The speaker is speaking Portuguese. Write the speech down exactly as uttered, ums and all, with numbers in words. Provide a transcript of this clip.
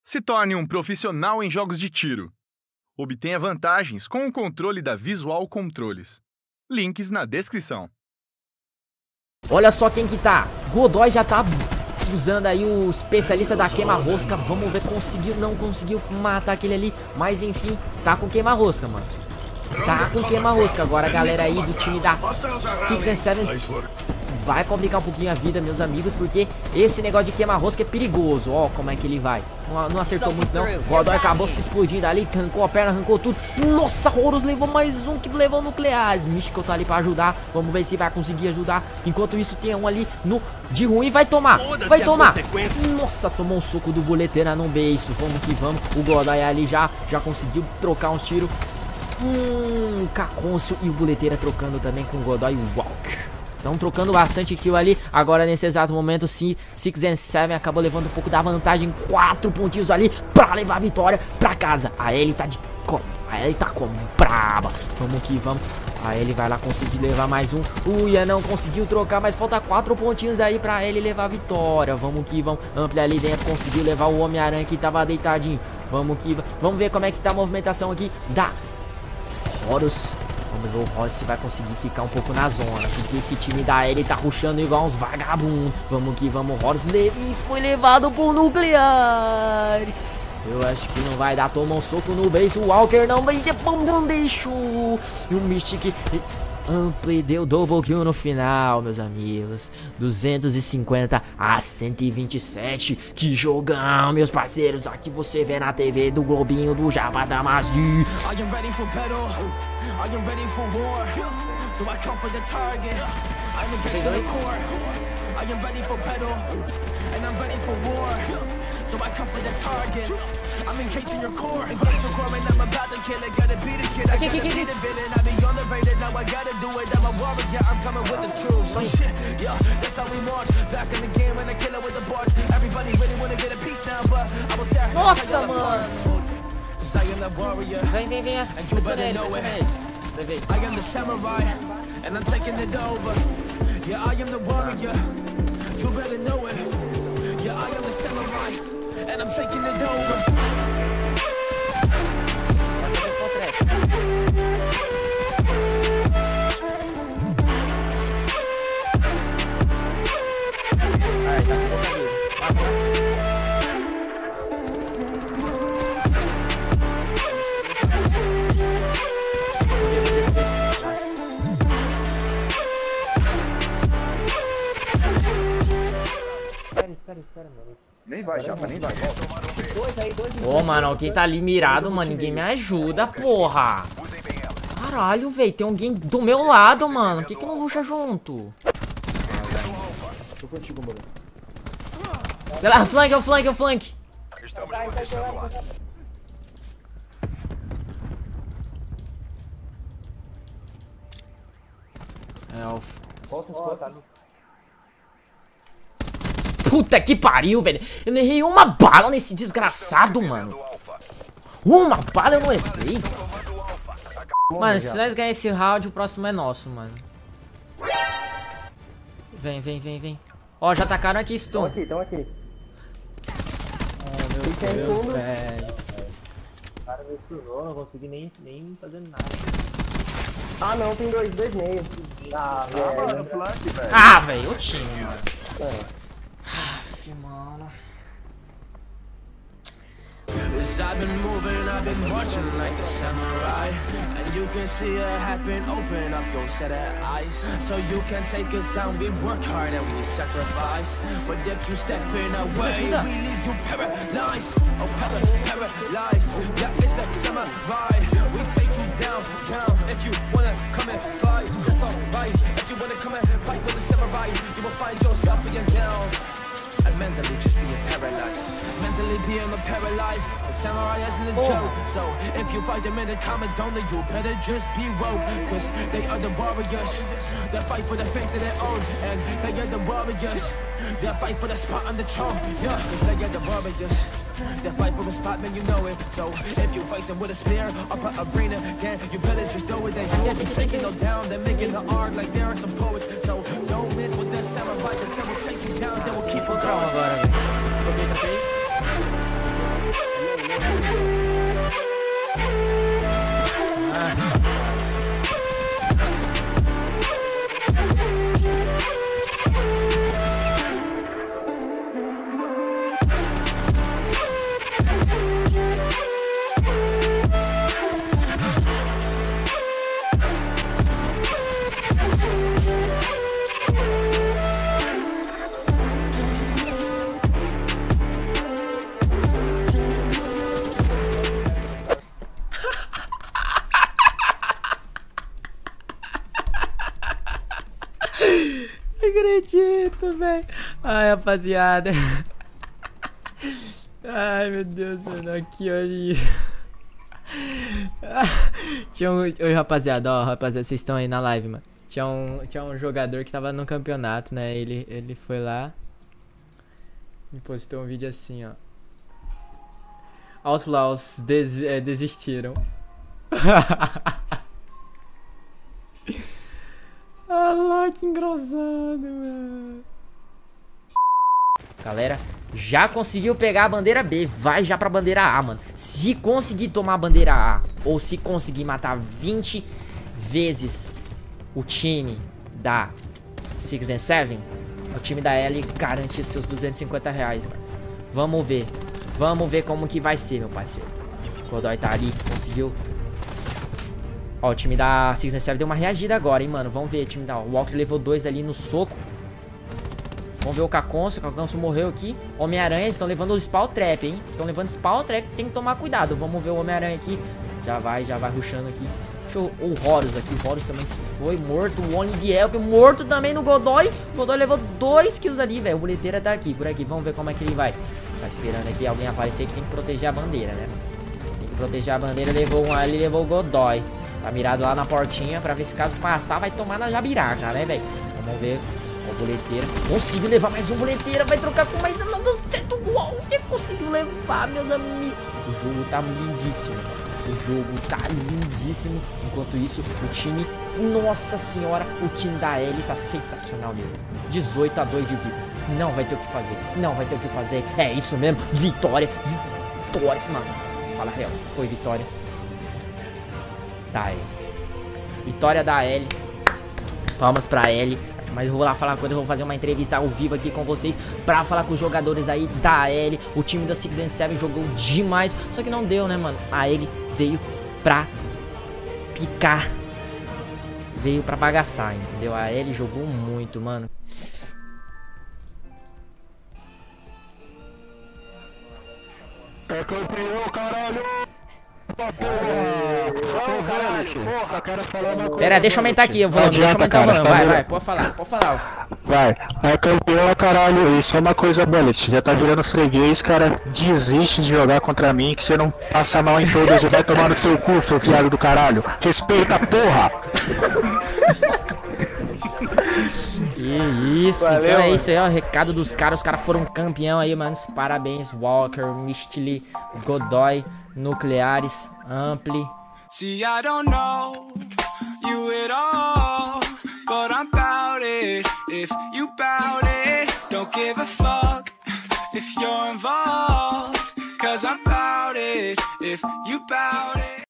Se torne um profissional em jogos de tiro. Obtenha vantagens com o controle da Visual Controles. Links na descrição. Olha só quem que tá. Godoy já tá usando aí o especialista da queima-rosca. Vamos ver, conseguiu, não conseguiu matar aquele ali. Mas enfim, tá com queima-rosca, mano. Tá com queima-rosca. Agora a galera aí do time da Six and Seven vai complicar um pouquinho a vida, meus amigos, porque esse negócio de queima-rosca é perigoso. Ó, como é que ele vai. Não, não acertou muito, não. O Godoy acabou se explodindo ali, arrancou a perna, arrancou tudo. Nossa, Horus levou mais um que levou nucleares. Místico tá ali pra ajudar. Vamos ver se vai conseguir ajudar. Enquanto isso, tem um ali no de ruim. Vai tomar, vai tomar. Nossa, tomou um soco do boleteira no beiço. Vamos que vamos. O Godoy ali já, já conseguiu trocar uns tiros. Hum, Cacôncio e o boleteira trocando também com o Godoy e o Walker. Estão trocando bastante kill ali. Agora nesse exato momento, sim, Six and Seven acabou levando um pouco da vantagem. Quatro pontinhos ali pra levar a vitória pra casa. A ele tá de como? A ele tá como? Braba. Vamos que vamos. A ele vai lá conseguir levar mais um. Uia, não conseguiu trocar, mas falta quatro pontinhos aí pra ele levar a vitória. Vamos que vamos. Amplia ali dentro, conseguiu levar o Homem-Aranha que tava deitadinho. Vamos que vamos. Vamos ver como é que tá a movimentação aqui da Horus. Vamos ver o Horus se vai conseguir ficar um pouco na zona, porque esse time da L tá rushando igual uns vagabundos. Vamos que vamos, Horus leve, foi levado por nucleares. Eu acho que não vai dar, toma um soco no beijo. O Walker não vai, não deixou. E o Mystic Ampli deu double kill no final, meus amigos. duzentos e cinquenta a cento e vinte e sete. Que jogão, meus parceiros. Aqui você vê na T V do Globinho do Jabba da Magia. So I come for the target. I'm engaging your core, engage your core, and I'm about to kill it. Gotta beat the kid, I gotta be the villain. I be on the rated, now I gotta do it. I'm a warrior, I'm coming with the truth. So shit, yeah, that's how we march. Back in the game, and I kill it with the bars. Everybody really wanna get a piece now, but I will tear. Nossa, mano! Cause I am the warrior. Vem, vem, vem. And you better know it. I am the samurai, and I'm taking it over. Yeah, I am the warrior. You better know it. Yeah, I am the samurai. And I'm taking it over. Espera, espera, mano. Nem vai, chapa, nem vai. Ô, mano, quem tá ali mirado, mano, ninguém me ajuda, porra. Caralho, velho, tem alguém do meu lado, mano. Por que que não ruxa junto? Tô contigo, mano. É o flank, é o flank, é o flank. Estamos conquistando lá. Elf. Costas, costas. Puta que pariu, velho. Eu não errei uma bala nesse desgraçado, mano. Uma bala eu não errei. Mano, se nós ganharmos esse round, o próximo é nosso, mano. Vem, vem, vem, vem. Ó, já atacaram aqui, stun. Estão aqui, estão aqui. Oh, meu Deus, velho. O cara me stunou, não consegui nem, nem fazer nada. Ah, não, tem dois, dois meios. Ah, velho. Ah, velho, o time, mano. É. Aff, mano. I've been moving, I've been marching like the samurai. And you can see it happen, open up your set of eyes. So you can take us down, we work hard and we sacrifice. But if you step in our way, we leave you paralyzed. Oh, para paralyzed, yeah, it's the samurai. We take you down, down. If you wanna come and fight, that's alright. If you wanna come and fight with the samurai, you will find yourself being down. And mentally just being paralyzed. Mentally being a paralyzed. The samurai isn't a joke. So if you fight them in the comments only, you better just be woke. Cause they are the warriors. They fight for the faith of their own. And they are the warriors. They fight for the spot on the throne. Yeah, cause they are the warriors. They fight for a spot, man, you know it. So if you fight them with a spear up an arena, then you better just know it. That you will be taking them down. They're making the art like there are some poets. So don't miss with the samurai, cause they will take you down. They will keep you down. Agora, velho. muito, velho. Ai, rapaziada. Ai, meu Deus, mano. Aqui, olha. Tinha um... Oi, rapaziada, ó, rapaziada, vocês estão aí na live, mano. Tinha um, tinha um jogador que tava no campeonato, né? Ele, ele foi lá e postou um vídeo assim, ó. Os Flaws des, é, desistiram. Ah lá, que engraçado, mano. Galera, já conseguiu pegar a bandeira B. Vai já pra bandeira A, mano. Se conseguir tomar a bandeira A, ou se conseguir matar vinte vezes o time da Six and Seven, o time da L garante os seus duzentos e cinquenta reais, mano. Vamos ver. Vamos ver como que vai ser, meu parceiro. O Godoy tá ali, conseguiu. Ó, o time da Six and Seven deu uma reagida agora, hein, mano. Vamos ver, o time da... O Walker levou dois ali no soco. Vamos ver o Caconso. O Caconso morreu aqui. Homem-Aranha, eles estão levando o Spawn Trap, hein. Estão levando Spawn Trap, tem que tomar cuidado. Vamos ver o Homem-Aranha aqui. Já vai, já vai rushando aqui. Deixa eu... O Horus aqui, o Horus também se foi morto. O Only de Help morto também no Godoy. O Godoy levou dois kills ali, velho. O boleteira tá aqui, por aqui. Vamos ver como é que ele vai. Tá esperando aqui alguém aparecer que tem que proteger a bandeira, né? Tem que proteger a bandeira. Levou um ali, levou o Godoy. Tá mirado lá na portinha pra ver se caso passar vai tomar na jabiraca, né, velho? Vamos ver. Ó, o boleteira. Conseguiu levar mais um boleteira. Vai trocar com mais um. Não deu certo. O que conseguiu levar, meu amigo? O jogo tá lindíssimo. O jogo tá lindíssimo. Enquanto isso, o time... Nossa senhora, o time da L tá sensacional mesmo. dezoito a dois de vida. Não vai ter o que fazer. Não vai ter o que fazer. É isso mesmo. Vitória. Vitória. Mano, fala real. Foi vitória da L. Vitória da L. Palmas pra L. Mas eu vou lá falar quando eu vou fazer uma entrevista ao vivo aqui com vocês pra falar com os jogadores aí da L. O time da Six and Seven jogou demais. Só que não deu, né, mano? A L veio pra picar. Veio pra bagaçar, entendeu? A L jogou muito, mano. É campeão, caralho! Pera, deixa eu aumentar aqui, eu vou. Deixa eu aumentar o volume. Vai, vai, pode falar, pode falar. Vai, é campeão, caralho. Isso é uma coisa, Bullet. Já tá virando freguês, cara. Desiste de jogar contra mim, que você não passa mal em todas e vai tomar no seu cu, seu fiado do caralho. Respeita, porra! Que isso, valeu, então é isso aí, ó, o recado dos caras. Os caras foram campeão aí, mano. Parabéns, Walker, Mistily, Godoy, Nucleares, Ampli. See, I don't know you at all, but I'm bout it. If you bout it, don't give a fuck if you're involved, cause I'm bout it. If you bout it.